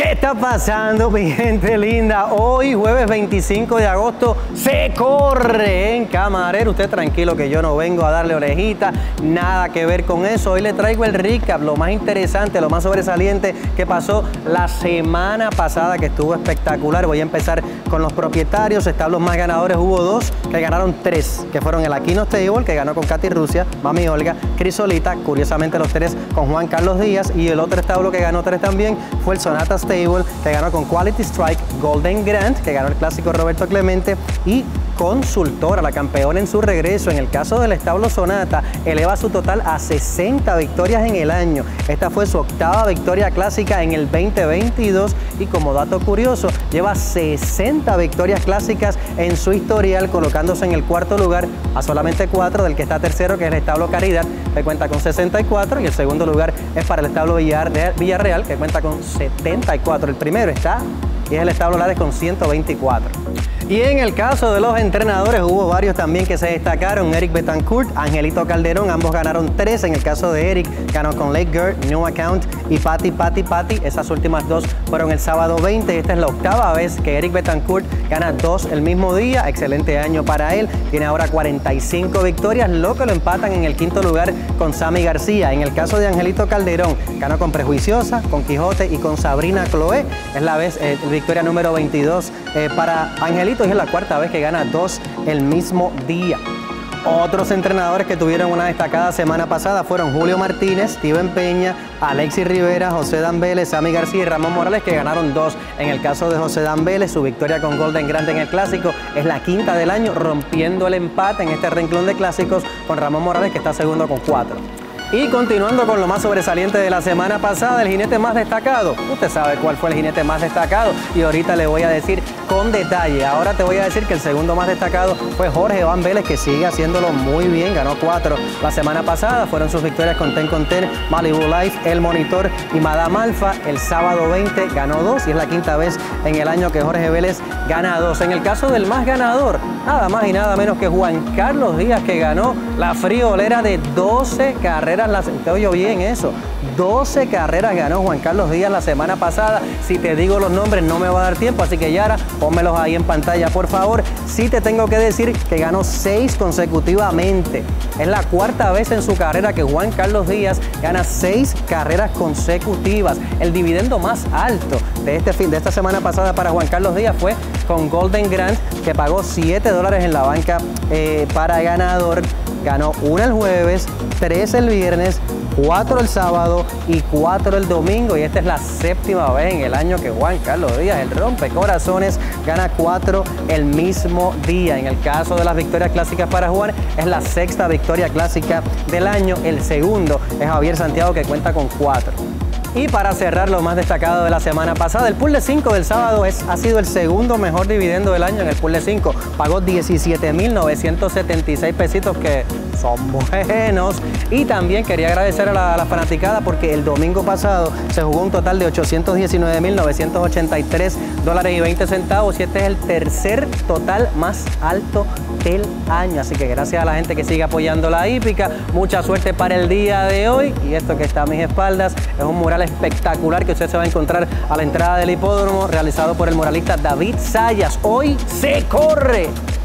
¿Qué está pasando, mi gente linda? Hoy, jueves 25 de agosto, se corre en Camarero. Usted tranquilo que yo no vengo a darle orejita, nada que ver con eso. Hoy le traigo el recap, lo más interesante, lo más sobresaliente que pasó la semana pasada, que estuvo espectacular. Voy a empezar con los propietarios. Establos más ganadores, hubo dos que ganaron tres, que fueron el Aquino Stable, que ganó con Katy Rusia, Mami Olga, Crisolita, curiosamente los tres con Juan Carlos Díaz, y el otro establo que ganó tres también fue el Sonata Stable, que ganó con Quality Strike, Golden Grant, que ganó el clásico Roberto Clemente, y Consultora, la campeona en su regreso. En el caso del establo Sonata, eleva su total a 60 victorias en el año. Esta fue su octava victoria clásica en el 2022 y, como dato curioso, lleva 60 victorias clásicas en su historial, colocándose en el cuarto lugar a solamente 4 del que está tercero, que es el establo Caridad, que cuenta con 64, y el segundo lugar es para el establo Villarreal, que cuenta con 74. El primero está y es el establo Lares con 124. Y en el caso de los entrenadores, hubo varios también que se destacaron. Eric Betancourt, Angelito Calderón, ambos ganaron 3. En el caso de Eric, ganó con Lake Girl, New Account y Patty. Esas últimas dos fueron el sábado 20. Esta es la octava vez que Eric Betancourt gana 2 el mismo día. Excelente año para él. Tiene ahora 45 victorias, lo que lo empatan en el quinto lugar con Sammy García. En el caso de Angelito Calderón, ganó con Prejuiciosa, con Quijote y con Sabrina Chloé. Es la victoria número 22 para Angelito, y es la cuarta vez que gana 2 el mismo día. Otros entrenadores que tuvieron una destacada semana pasada fueron Julio Martínez, Steven Peña, Alexis Rivera, José Dan Vélez, Sammy García y Ramón Morales, que ganaron 2. En el caso de José Dan Vélez, su victoria con Golden Grant en el clásico es la quinta del año, rompiendo el empate en este renglón de clásicos con Ramón Morales, que está segundo con 4. Y continuando con lo más sobresaliente de la semana pasada, el jinete más destacado. Usted sabe cuál fue el jinete más destacado y ahorita le voy a decir con detalle. Ahora te voy a decir que el segundo más destacado fue Jorge Van Vélez, que sigue haciéndolo muy bien. Ganó 4 la semana pasada. Fueron sus victorias con Ten con Ten, Malibu Life, El Monitor y Madame Alfa. El sábado 20 ganó 2 y es la quinta vez en el año que Jorge Vélez gana 2. En el caso del más ganador, nada más y nada menos que Juan Carlos Díaz, que ganó la friolera de 12 carreras. Te oye bien eso, 12 carreras ganó Juan Carlos Díaz la semana pasada. Si te digo los nombres no me va a dar tiempo, así que Yara, pónmelos ahí en pantalla, por favor. Sí te tengo que decir que ganó 6 consecutivamente. Es la cuarta vez en su carrera que Juan Carlos Díaz gana 6 carreras consecutivas. El dividendo más alto de esta semana pasada para Juan Carlos Díaz fue con Golden Grant, que pagó $7 en la banca para ganador. Ganó 1 el jueves, 3 el viernes, 4 el sábado y 4 el domingo. Y esta es la séptima vez en el año que Juan Carlos Díaz, el rompecorazones, gana 4 el mismo día. En el caso de las victorias clásicas para Juan, es la sexta victoria clásica del año. El segundo es Javier Santiago, que cuenta con 4. Y para cerrar lo más destacado de la semana pasada, el pool de 5 del sábado ha sido el segundo mejor dividendo del año en el pool de 5. Pagó 17,976 pesitos, que son buenos. Y también quería agradecer a la fanaticada, porque el domingo pasado se jugó un total de $819,983.20, y este es el tercer total más alto del año. Así que gracias a la gente que sigue apoyando la hípica. Mucha suerte para el día de hoy. Y esto que está a mis espaldas es un mural espectacular que usted se va a encontrar a la entrada del hipódromo, realizado por el muralista David Sayas. Hoy se corre.